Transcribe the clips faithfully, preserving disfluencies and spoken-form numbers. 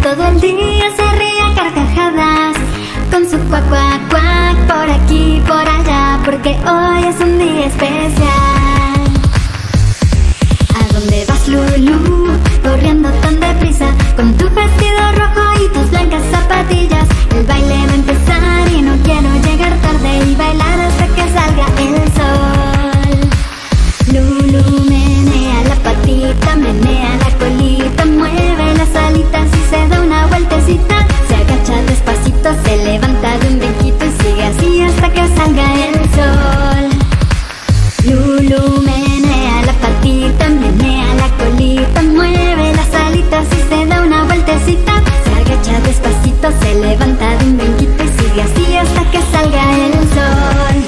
todo el día se ríe a carcajadas, con su cuac, cuac, cuac, por aquí, por allá, porque hoy es un día especial. ¿A dónde vas, Lulú? Corriendo tan deprisa, con tu vestido rojo y tus blancas zapatillas. El baile va a empezar y no quiero llegar tarde y bailar hasta que salga el sol. Lulú menea la patita, menea la colita, mueve las alitas y se da una vueltecita. Se agacha despacito, se levanta de un brinquito y sigue así hasta que salga el sol. Lulú menea la patita, menea la colita, mueve las alitas y se da una vueltecita. Se agacha despacito, se levanta de un brinquito y sigue así hasta que salga el sol.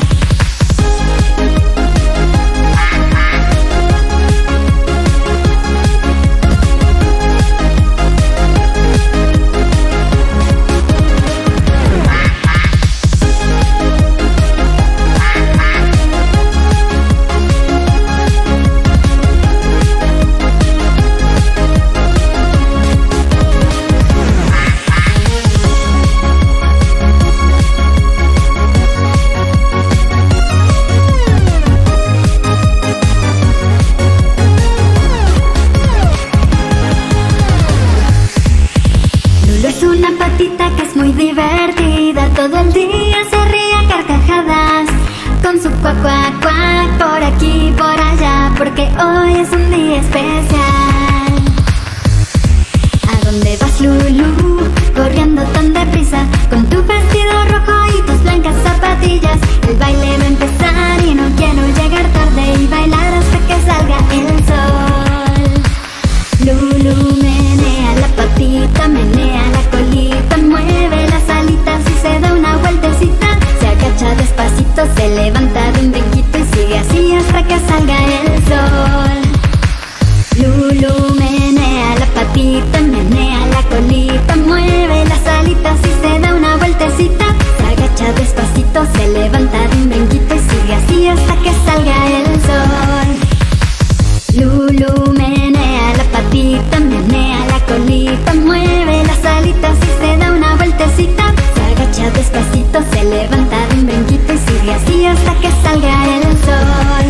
Que es muy divertida, todo el día se ríe a carcajadas, con su cuac, cuac, cuac, por aquí, por allá, porque hoy es un día especial. ¿A dónde vas, Lulú? Corriendo tan deprisa, con tu vestido rojo y tus blancas zapatillas. El baile va a empezar y no quiero llegar tarde y bailar hasta que salga el sol. Lulú menea la patita, menea la colita, mueve las alitas y se da una vueltecita. Se agacha despacito, se levanta de un brinquito y sigue así hasta que salga el sol. Lulú menea la patita, menea la colita, mueve las alitas y se da una vueltecita. Se agacha despacito, se levanta de un brinquito y sigue así hasta que salga el sol. Lulú menea la patita, menea la colita, mueve las alitas y se da una vueltecita. Se agacha despacito, se levanta de un brinquito y sigue así hasta que salga el sol.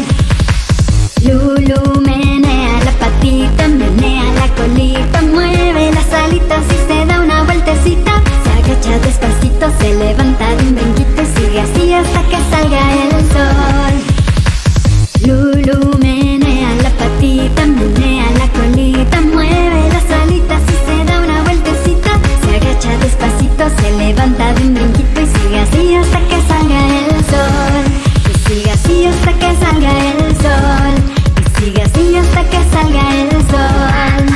Lulú menea la patita, menea la colita, mueve las alitas y se da una vueltecita. Se agacha despacito, se levanta de un brinquito y sigue así hasta que salga el sol. Lulú menea la patita, menea la colita, mueve las alitas y se da una vueltecita. Se agacha despacito, se levanta de un brinquito y sigue así hasta que salga el sol. Y sigue así hasta que salga el sol. Y sigue así hasta que salga el sol.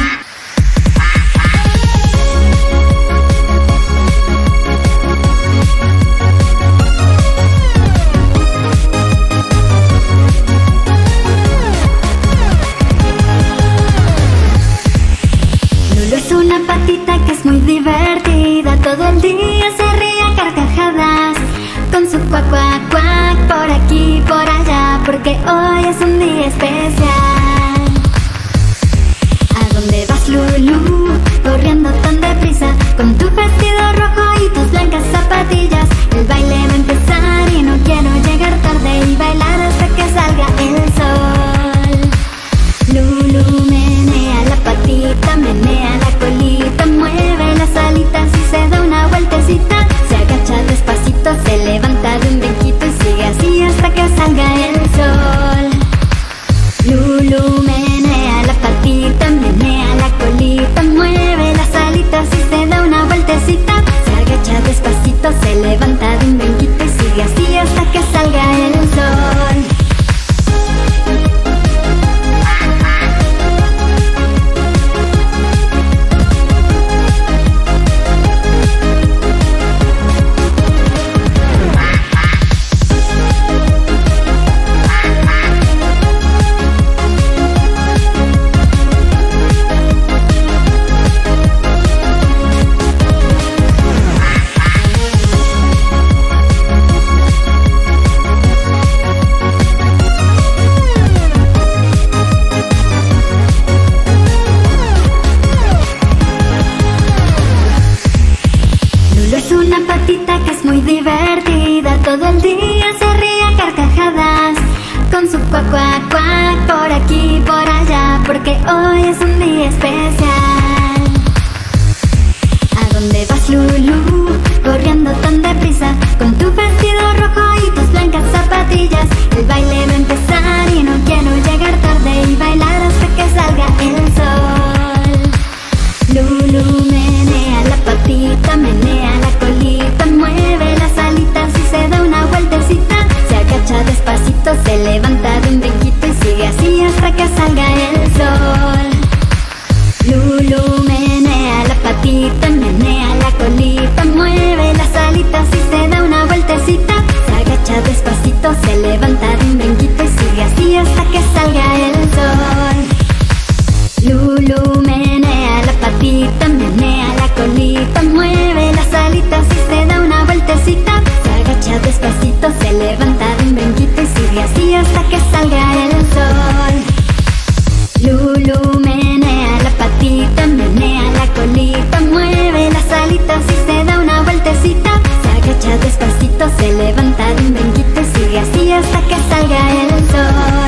Una patita que es muy divertida, todo el día se ríe a carcajadas, con su cuac, cuac, cuac, por aquí, por allá, porque hoy es un día especial. ¿A dónde vas, Lulú? Corriendo tan deprisa, con tu vestido rojo y tus blancas zapatillas. El baile va a empezar y no quiero llegar tarde y bailar hasta que salga el sol. Lulú menea la patita, menea la colita, mueve las alitas y se da una vueltecita. Se agacha despacito, se levanta de un brinquito y sigue así hasta que salga el sol. Lulú menea la patita, menea la colita, mueve las alitas y se da una vueltecita. Se agacha despacito, se levanta de un brinquito y sigue así hasta que salga el sol. hoy es un día especial. ¿A dónde vas, Lulu? Corriendo tan deprisa, con tu vestido rojo y tus blancas zapatillas. El baile va a empezar y no quiero llegar tarde y bailar hasta que salga el sol. Lulu menea la patita, menea la colita, mueve las alitas y se da una vueltecita. Se agacha despacito, se levanta de un brinquito y sigue así hasta que salga el sol. Lulu menea la patita, menea la colita, mueve las alitas y se da una vueltecita. Se agacha despacito, se levanta de un brinquito y sigue así hasta que salga el sol. Lulu menea la patita, menea la colita, mueve las alitas y se da una vueltecita. Se agacha despacito, se levanta de un brinquito y sigue así hasta que salga el sol. Lulu menea la patita, menea la colita, mueve las alitas y se da una vueltecita. Se agacha despacito, se levanta de un brinquito y sigue así hasta que salga el sol.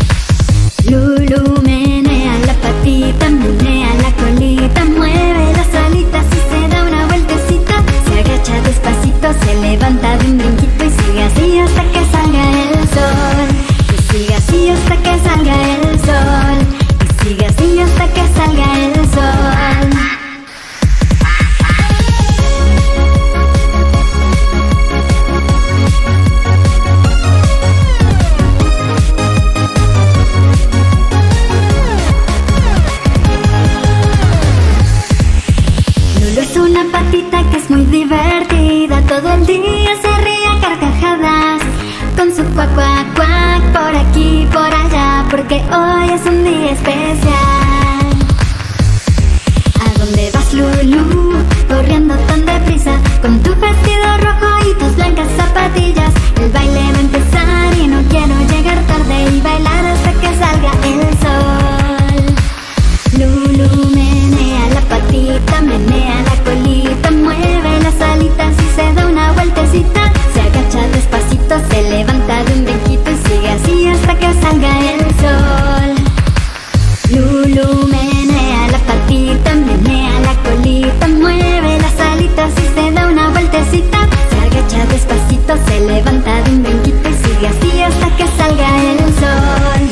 Lulu menea la patita, menea la colita, mueve las alitas y se da una vueltecita. Se agacha despacito, se levanta de un brinquito y sigue así hasta que salga el sol. Y sigue así hasta que salga el sol. Y sigue así hasta que salga el sol. Una patita que es muy divertida, todo el día se ríe a carcajadas, con su cuac cuac cuac por aquí por allá, porque hoy es un día especial. ¿A dónde vas, Lulu? Corriendo tan deprisa, con tu vestido rojo y tus blancas zapatillas. El baile va a empezar y no quiero llegar tarde y bailar hasta que salga el sol. Lulu menea la patita, menea la colita, mueve las alitas y se da una vueltecita. Se agacha despacito, se levanta de un brinquito y sigue así hasta que salga el sol. Lulu menea la patita, menea la colita, mueve las alitas y se da una vueltecita. Se agacha despacito, se levanta de un brinquito y sigue así hasta que salga el sol.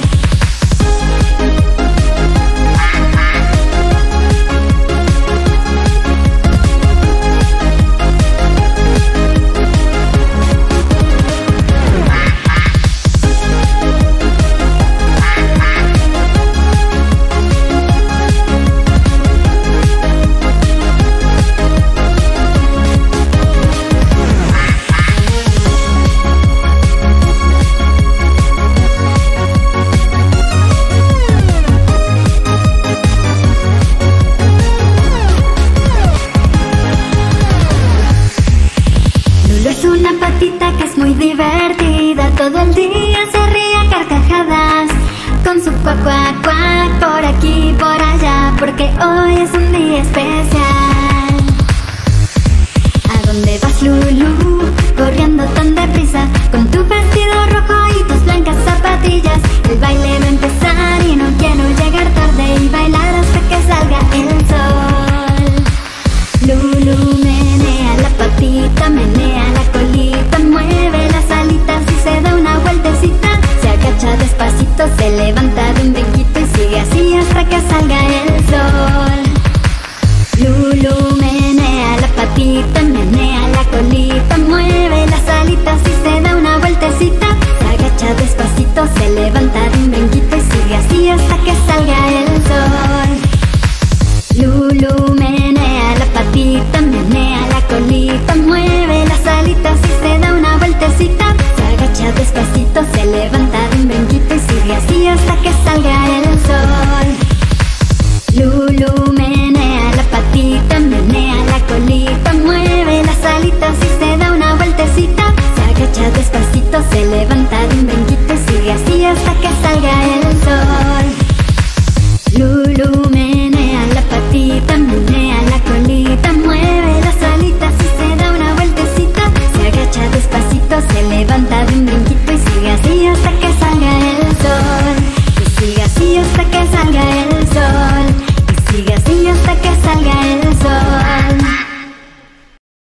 Que es muy divertida, todo el día se ríe a carcajadas, con su cuac cuac cuac por aquí por allá, porque hoy es un día especial. ¿A dónde vas, Lulu? Corriendo tan deprisa, con tu vestido rojo y tus blancas zapatillas. El baile va a empezar y no quiero llegar tarde y bailar hasta que salga el sol. Lulu menea la patita, menea la colita, mueve las alitas y se da una vueltecita. Se agacha despacito, se levanta de un brinquito y sigue así hasta que salga el sol. Lulu menea la patita, menea la colita, mueve las alitas y se da una vueltecita. Se agacha despacito, se levanta de un brinquito y sigue así hasta que salga el sol.